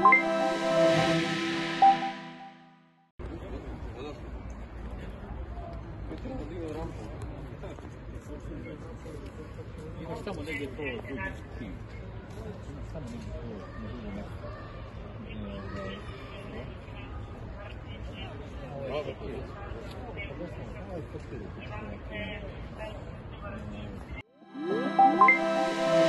Imaš tamo negdje to drugi tim. Imaš tamo negdje to na drugo mjesto. Ovo je